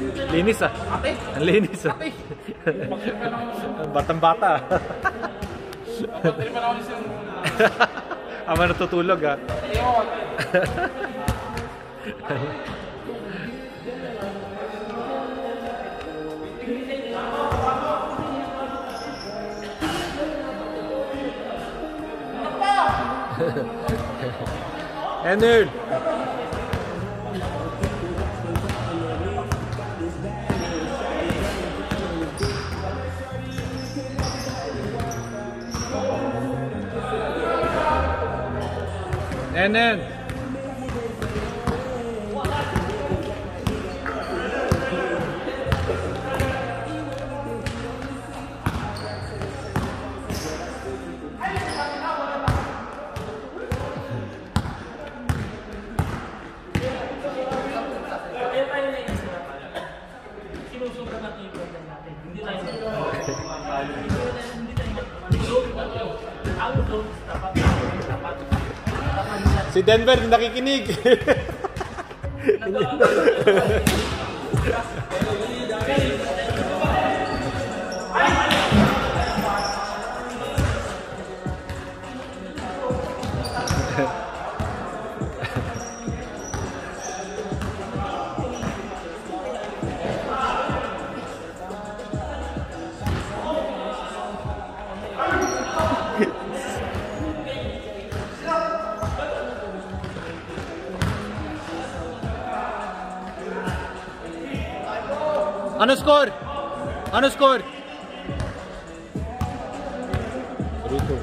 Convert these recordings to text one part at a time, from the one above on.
Linis ah. Ate? Ang linis ah. Ate? Batang-bata ah. Pwede pa naman isang... Ama natutulog ah. Enel! Enel! Si Denver nakikinig. Ano score? Ano score? 3-2.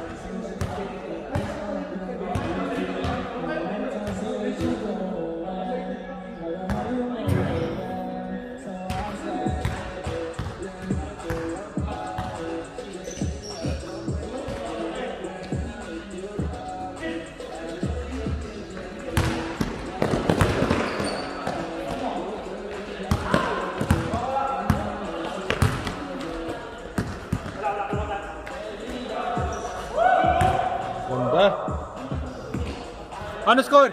Ganda. Ano score?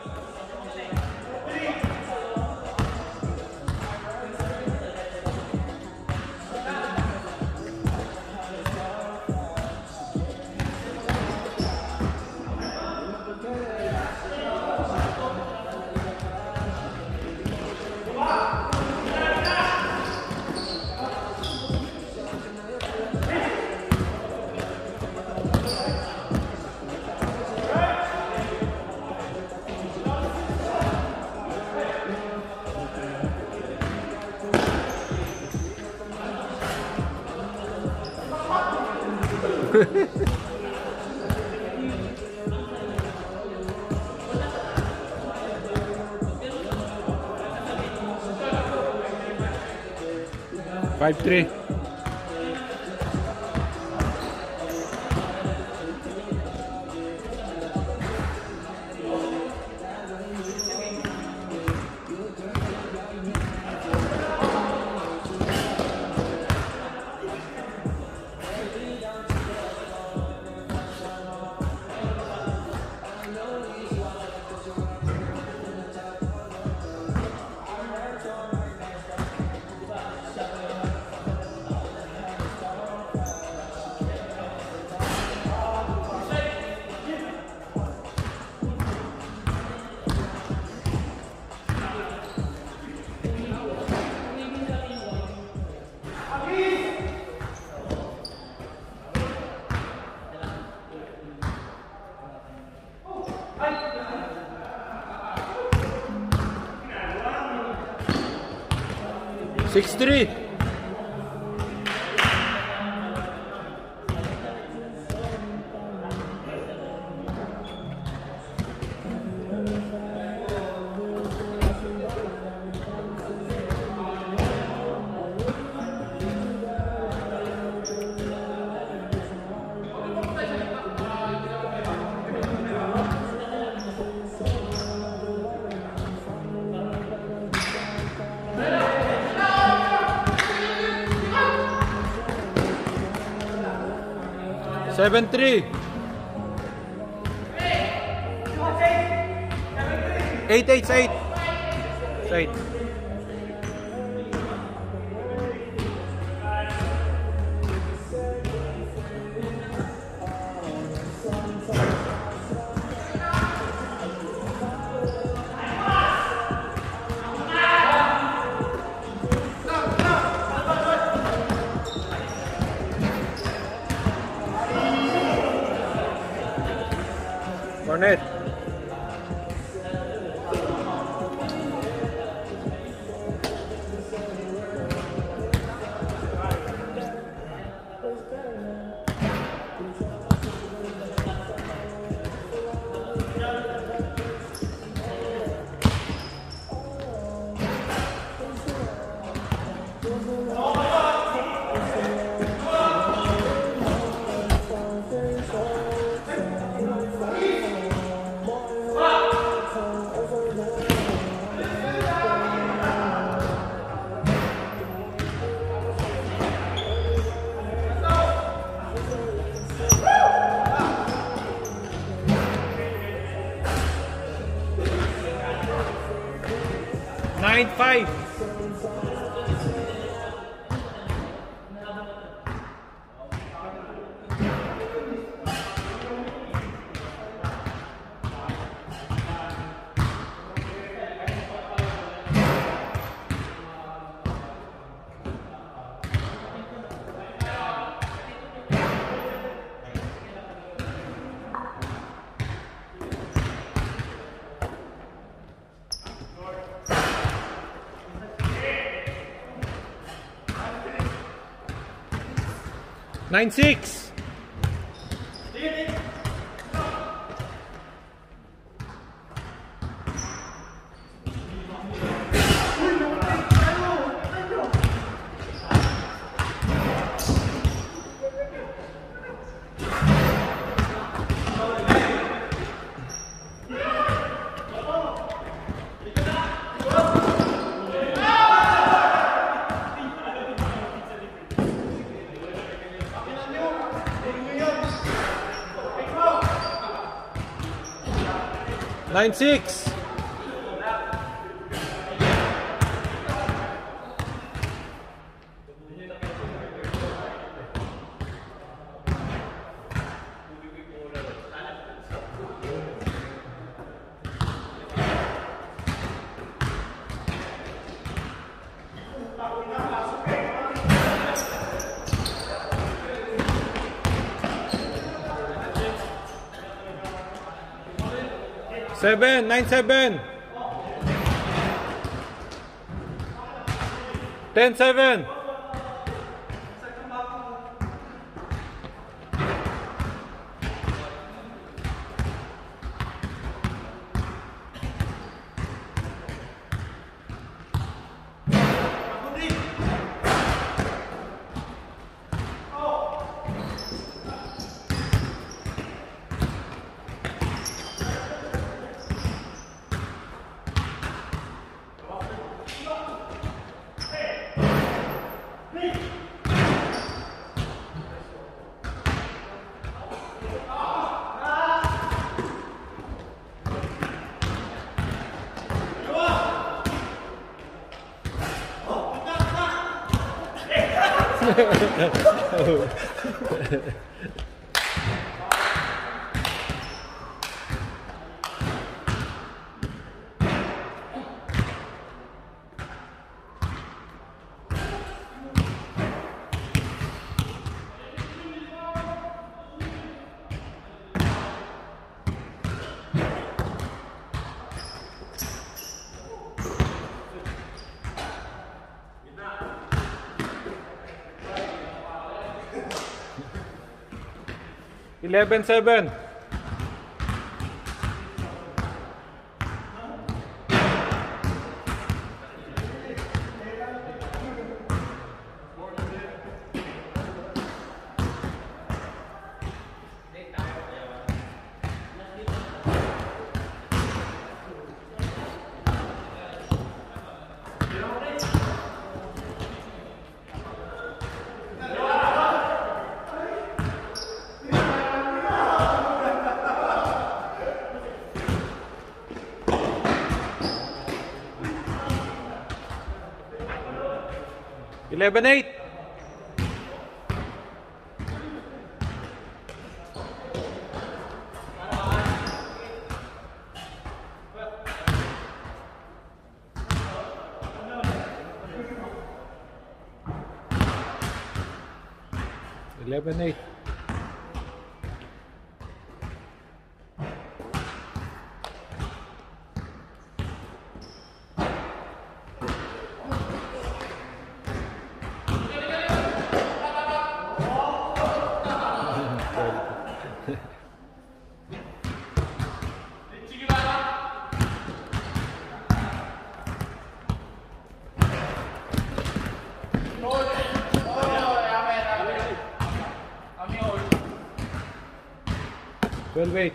Five, 3. Six, 3. Seven, 3. 8, 8, 8. 8. 9-5. Nine six. Nine six. Seven, 9-7. 10-7. Eleven seven. Eleven eight. Eleven eight. Well, wait.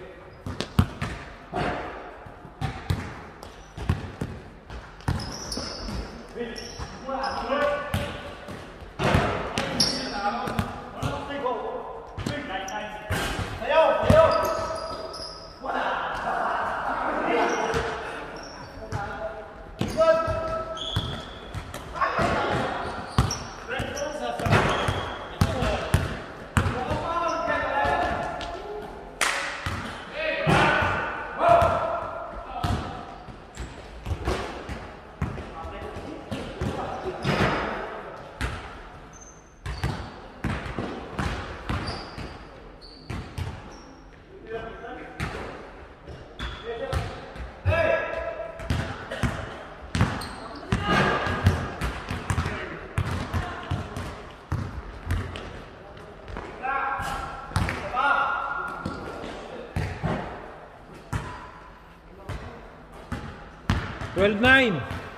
12-9.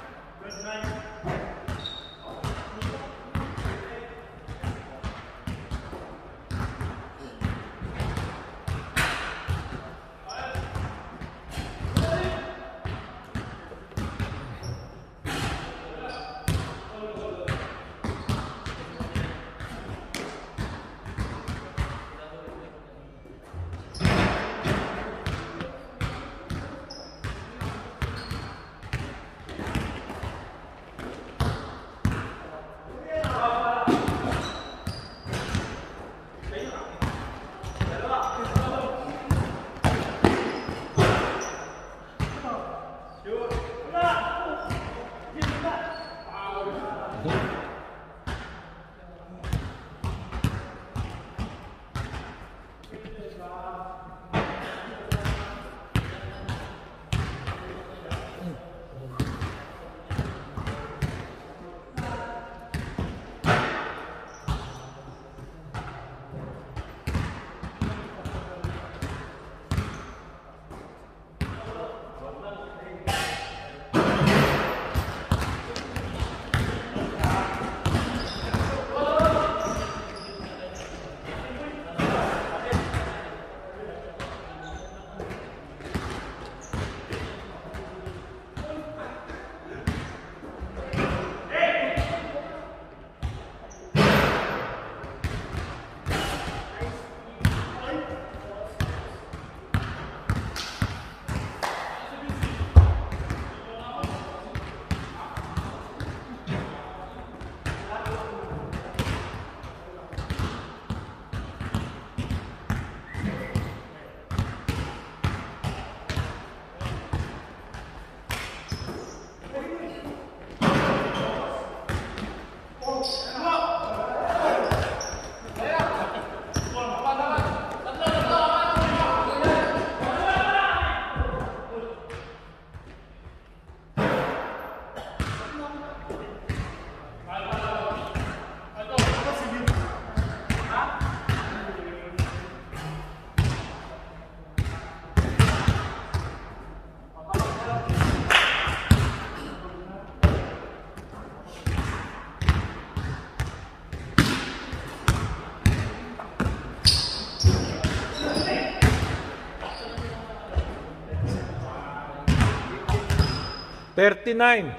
$39.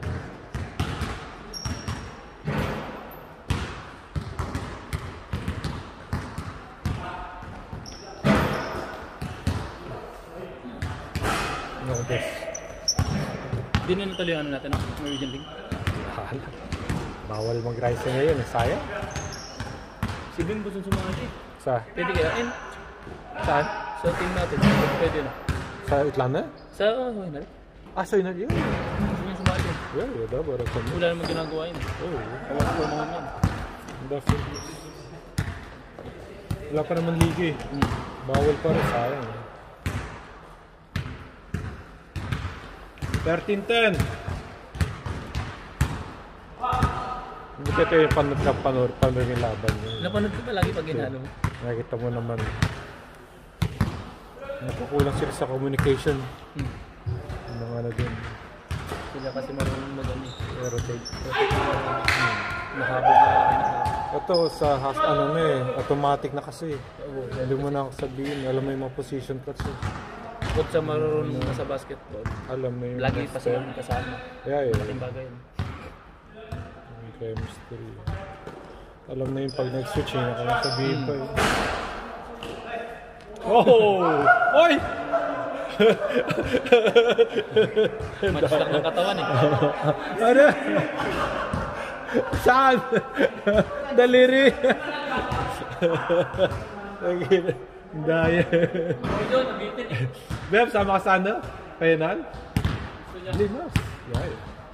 No, this. Hindi na natuloy ano natin, no? Norwegian League. Bahala. Bawal mag-rise ngayon, sayang. Si Ben gusto sumali. Sa, Pwede kaya? saan? Sa team natin. Pwede na. Sa Itlana? Sa, yun na. Ah, so yun. Gusto niya sumali. Yeah, yeah, dapat kami. Wala namang ginagawa yun. Oh, Awas ko mga man. definitely. Wala pa naman liga eh. Bawal pa rin, sayang. 13-10. Hindi ka ito yung panood yung laban niya. Napanood ko pa lagi pag ginalo mo. Nakikita mo naman. Nakukulang sila sa communication. Yung mga ano din. Sila kasi marunong mag-ani. Rotate. Nahabog na lang nahabog. Ito sa ano na eh. Automatic na kasi. Oo. Hindi mo na sabihin. Alam mo yung mga position cuts eh. Bukod sa marunong ka sa basketball, Alam mo yung lagi pa next sila step. kasama. Yeah, yeah. Malaking bagay yun. Yung chemistry. Alam na yung pag nag-switch eh. Alam sabihin pa eh. Oh! Oy! Match lang ng katawan eh. Ano? Saan? Daliri. Daya. Ito, nabitin eh. Beb, sama ka sa ano? Final? Hindi na. Yeah.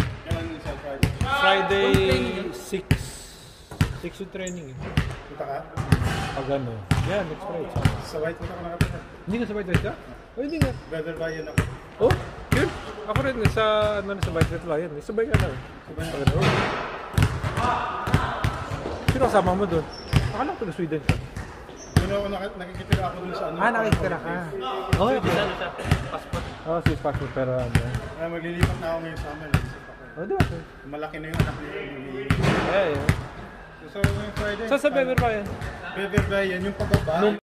Friday 6 yung training eh. Punta ka? Pag ano? Yeah, next Friday. Sa white punta ka nakapita. Hindi ka sa White Red ka? O hindi nga. Brother Bayan ako. Oh, yun. Ako rin sa ano sa White Red Lion. Sabay ka na. Sabay na. Pag ano? Sino kasama mo doon? Akala ko taga Sweden ka. Doon ako nakikitira ako dun sa ano. Nakikitira ka. Oh, Pwede sa ano siya, passport. Swiss passport pero ano. Maglilipat na ako ngayon sa amin. Naisip ako. Oh, di ba? Malaki na yung anak niya. Yeah. So, yung Friday. So, sa Beber pa yan? Beber ba yan? Yung pababa?